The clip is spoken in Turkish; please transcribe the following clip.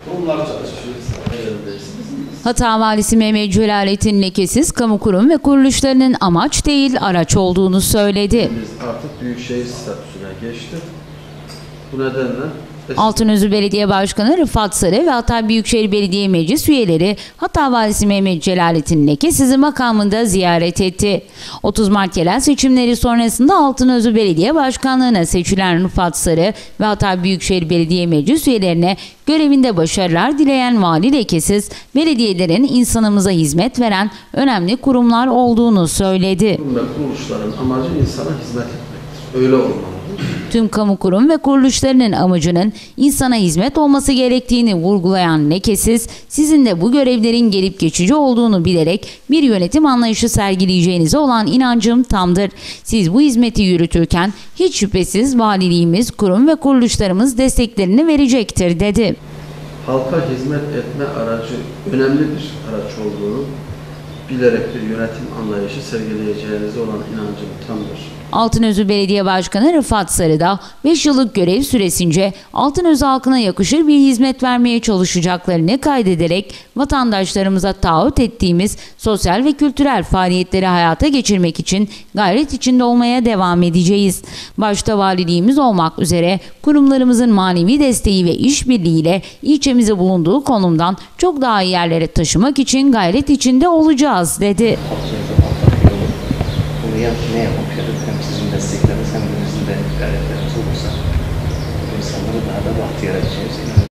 Onlar çalışıyoruz. Hatay Valisi Mehmet Celalettin lekesiz kamu kurum ve kuruluşlarının amaç değil araç olduğunu söyledi. Biz artık büyükşehir statüsüne geçtik. Bu nedenle Altınözü Belediye Başkanı Rıfat Sarı ve Hatay Büyükşehir Belediye Meclis üyeleri Hatay Valisi Mehmet Celalettin lekesizi makamında ziyaret etti. 30 Mart yerel seçimleri sonrasında Altınözü Belediye Başkanlığı'na seçilen Rıfat Sarı ve Hatay Büyükşehir Belediye Meclis üyelerine görevinde başarılar dileyen Vali lekesiz, belediyelerin insanımıza hizmet veren önemli kurumlar olduğunu söyledi. kurum ve kuruluşların amacı insana hizmet etmektir. Öyle olmalı. Tüm kamu kurum ve kuruluşlarının amacının insana hizmet olması gerektiğini vurgulayan lekesiz, sizin de bu görevlerin gelip geçici olduğunu bilerek bir yönetim anlayışı sergileyeceğinize olan inancım tamdır. Siz bu hizmeti yürütürken hiç şüphesiz valiliğimiz, kurum ve kuruluşlarımız desteklerini verecektir dedi. Halka hizmet etme aracı önemli bir araç olduğunu bilerek bir yönetim anlayışı sergileyeceğinize olan inancım tamdır. Altınözü Belediye Başkanı Rıfat Sarı da 5 yıllık görev süresince Altınözü halkına yakışır bir hizmet vermeye çalışacaklarını kaydederek vatandaşlarımıza taahhüt ettiğimiz sosyal ve kültürel faaliyetleri hayata geçirmek için gayret içinde olmaya devam edeceğiz. Başta valiliğimiz olmak üzere kurumlarımızın manevi desteği ve işbirliğiyle ilçemizi bulunduğu konumdan çok daha iyi yerlere taşımak için gayret içinde olacağız dedi. Bunu ne yapabiliriz? Hem sizin destekleriniz hem de bizim de gayretlerimiz olursa bu insanları daha da bahtiyar edeceğiz.